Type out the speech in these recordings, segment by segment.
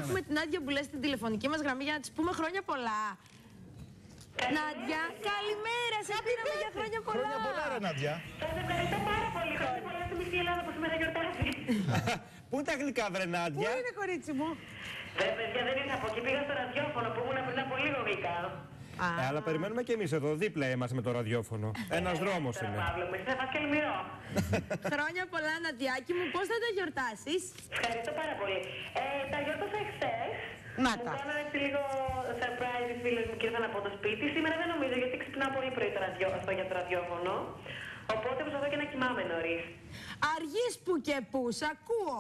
έχουμε την Νάντια που λέει στην τηλεφωνική μας γραμμή για να της πούμε χρόνια πολλά. Νάντια, καλημέρα, σε πήραμε για χρόνια πολλά. Χρόνια πολλά, ρε Νάντια. Σας ευχαριστώ πάρα πολύ. Χρόνια πολλά στη μισή Ελλάδα που σήμερα γιορτάζει. Πού είναι τα γλυκά, βρε Νάντια? Πού είναι, κορίτσι μου? Παιδιά, δεν ήρθα από εκεί. Πήγα στο ραδιόφωνο που ήμουν πριν από λίγο γλυκά. Αλλά περιμένουμε και εμείς εδώ, δίπλα είμαστε με το ραδιόφωνο. Ένας δρόμος είναι. Παύλο, μου είσαι και Ελμυρό. Χρόνια πολλά, Ναντιάκη μου, πώς θα τα γιορτάσεις? Ευχαριστώ πάρα πολύ. Τα γιόρτασα εχθές. Να Μου τα. κάνανε έτσι λίγο surprise οι φίλες μου και ήρθαν από το σπίτι. Σήμερα δεν νομίζω γιατί ξυπνάω πολύ πρωί για το ραδιόφωνο. Οπότε προσπαθώ και να κοιμάμαι νωρίς. Αργείς που και που, σ' ακούω.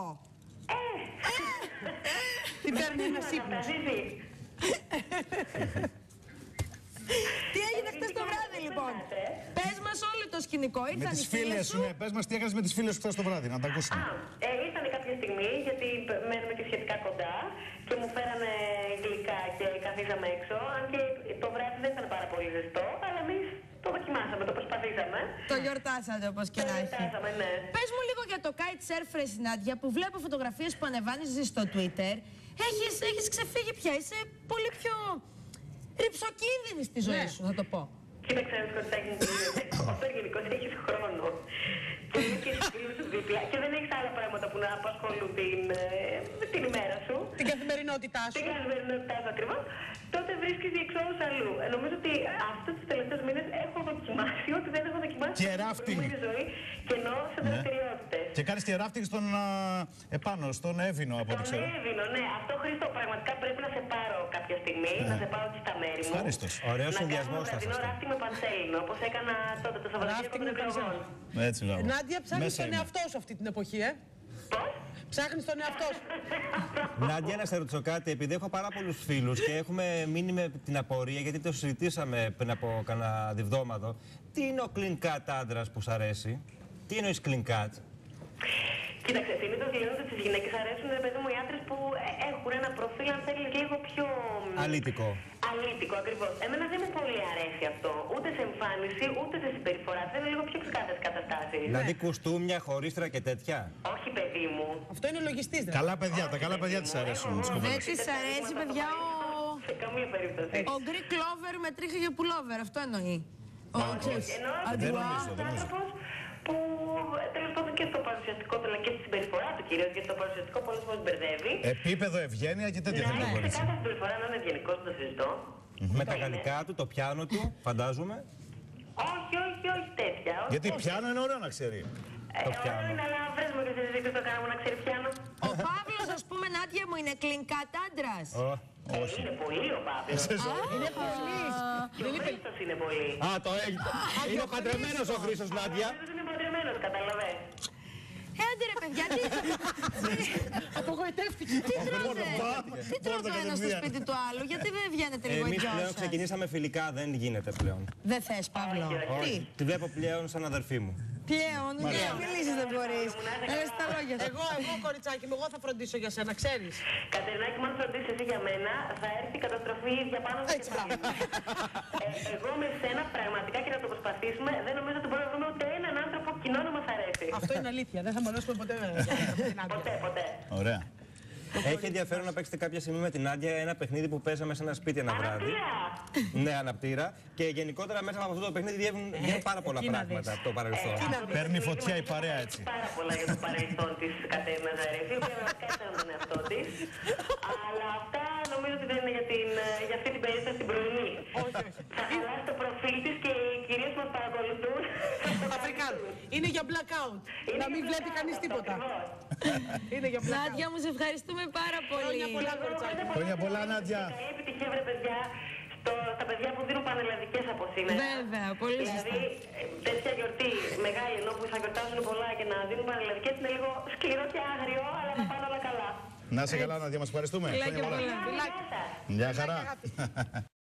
Τι παίρνει ένας ύπνος. Τι έγινε χτες το βράδυ, λοιπόν? Πες μας όλο το σκηνικό. Με Ήρθαν τις οι φίλες φίλες σου. σου, ναι. Πες μας τι έκανες με τις φίλες σου χθες το βράδυ, να τα ακούσουμε. Ήρθανε κάποια στιγμή, γιατί μένουμε και σχετικά κοντά και μου φέρανε γλυκά και καθίσαμε έξω. Αν και το βράδυ δεν ήταν πάρα πολύ ζεστό, αλλά εμείς το δοκιμάσαμε, το προσπαθήσαμε. Το γιορτάσατε όπως και Το να έχει. γιορτάσαμε, ναι. Πες μου λίγο για το kitesurf, ρε Νάντια, που βλέπω φωτογραφίες που ανεβάνιζες στο Twitter. Έχεις ξεφύγει πια, είσαι πολύ πιο ρυψοκίνδυνη στη ζωή σου, θα το πω. Κοίταξε, ένα σκοτάκι μου όταν γενικώς έχεις χρόνο και είναι και στις φίλες σου δίπλα και δεν έχεις άλλα πράγματα που να απασχολούν την ημέρα σου. Την καθημερινότητά σου. Την καθημερινότητά σου ακριβώς, τότε βρίσκεις διεξόδους αλλού. Νομίζω ότι αυτούς τους τελευταίους μήνες έχω δοκιμάσει ό,τι δεν έχω δοκιμάσει Και rafting. στη ζωή και εννοώ σε δραστηριότητες. Και κάνεις και ράφτινγκ στον επάνω, στον Εύηνο από ό,τι Τον ξέρω. Εύηνο, ναι. Αυτό, Χρήστο, πραγματικά πρέπει να σε πάρω κάποια στιγμή, να σε πάρω και στα μέρη μου. Ευχαρίστως. Ωραίος συνδυασμός Να θα κάνω βραδινό ράφτινγκ με πανσέλινο, όπως έκανα τότε το Σαββατοκύριακο των εκλογών. Έτσι λέω. Νάντια, ψάχνεις Μέσα τον είμαι. εαυτό σου αυτή την εποχή, Πώς? Ψάχνεις τον εαυτό σου. Νάντια, να σε ρωτήσω κάτι, επειδή έχω πάρα πολλούς φίλους και έχουμε μείνει με την απορία, γιατί το συζητήσαμε πριν από κανένα διβδόματο. Τι είναι ο clean cut άντρας που σ' αρέσει? Τι εννοείς clean cut? Κοίταξε, συνήθως λένε ότι στις γυναίκες αρέσουν παιδί μου οι άντρες που έχουν ένα προφίλ, αν θέλεις, λίγο πιο. Αλήτικο. Αλήτικο, ακριβώς. Εμένα δεν μου πολύ αρέσει αυτό. Ούτε σε εμφάνιση, ούτε σε συμπεριφορά. Θέλω λίγο πιο ξεκάθαρες καταστάσεις. Δηλαδή κουστούμια, χωρίστρα και τέτοια. Όχι, παιδί μου. Αυτό είναι λογιστής, δεν. Καλά παιδιά, τα καλά παιδιά της αρέσουν τις Δεν κοπέλες. της αρέσει, παιδιά, Σε καμία περίπτωση. ο Greek Clover με τρίχα και pullover, αυτό εννοεί. Ενώ Δεν νομίζω, δεν νομίζω. άνθρωπος που τέλος πάντων και στο παρουσιαστικό του αλλά και στη συμπεριφορά του κυρίως, γιατί το παρουσιαστικό πολλές φορές μπερδεύει. Επίπεδο, ευγένεια και τέτοια Να θέλει το έχει κορίτσι. κάθε συμπεριφορά να είναι ευγενικός, το συζητώ. Με τα γαλλικά του, το πιάνο του, φαντάζομαι. Όχι τέτοια. όχι Γιατί τέτοια. πιάνο είναι ωραίο να ξέρει. Το πιάνω. Ωραίο είναι, αλλά βρες μου και συζήτηση το κάνουμε να ξέρει πιάνο. Ο Παύλος, ας πούμε, Νάντια μου, είναι clean cut άντρας. Είναι πολύ ο Παύλος. Είναι πολύς. Και ο Χρήστος είναι πολύ. Α, το έχει. Είναι παντρεμένος ο Χρήστος, Νάντια. Ο Χρήστος είναι παντρεμένος, καταλαβες. Άντε ρε παιδιά, Απογοητεύτηκε. τι τρώτε ο ένας στο σπίτι του άλλου, γιατί δεν βγαίνετε λίγο Εμείς οι δυο πλέον σας? ξεκινήσαμε φιλικά, δεν γίνεται πλέον. Δεν θες, Παύλο. Τι, Τη βλέπω πλέον σαν αδερφή μου. πλέον, να μιλήσεις δεν μπορείς. Να λες τα λόγια σου. Εγώ, κοριτσάκι μου, εγώ θα φροντίσω για σένα, ξέρεις. Κατερινάκη, μόνο φροντίσεις εσύ για μένα, θα έρθει η καταστροφή για πάνω μου και πάλι. Εγώ με σένα πραγματικά και να το προσπαθήσουμε, δεν νομίζω ότι μπορούμε να βρούμε ούτε έναν άνθρωπο κοινό να μας αρέσει. Αυτό είναι αλήθεια. Δεν θα μπορέσουμε ποτέ να Ποτέ. Ωραία. Έχει ενδιαφέρον να παίξετε κάποια στιγμή με την Νάντια ένα παιχνίδι που παίζαμε σε ένα σπίτι ένα βράδυ. Αναπτήρα! Ναι, αναπτήρα. Και γενικότερα μέσα από αυτό το παιχνίδι βγαίνουν πάρα πολλά εκεί να πράγματα δεις. από το παρελθόν. Παίρνει φωτιά η παρέα έτσι. Πάρα πολλά για το παρελθόν της Κατέρινας Ζαρέφη, η οποία πραγματικά ήταν τον εαυτό της. Αλλά αυτά νομίζω ότι δεν είναι για αυτή την περίπτωση την πρωινή. Θα χαλάσει το προφίλ της και οι κυρίες που μας παρακολουθούν. Αφρικάνο. Είναι για blackout. Να μην βλέπει κανείς τίποτα. Είναι για blackout. Νάντια μου, σε ευχαριστούμε πάρα πολύ. Χρόνια πολλά, κοριτσάκι. Χρόνια πολλά, Νάντια. Καλή επιτυχία, βρε παιδιά, στα παιδιά που δίνουν πανελλαδικές από σήμερα. Βέβαια, πολύ σωστά. Δηλαδή, τέτοια γιορτή μεγάλη, ενώ που θα γιορτάζουν πολλά και να δίνουν πανελλαδικές είναι λίγο σκληρό και άγριο, αλλά θα πάνε όλα καλά. Να είσαι καλά, Νάντια, μας ευχαριστούμε. Φιλάκια Χρόνια πολλά. πολλά. Γεια σας. Γεια χαρά.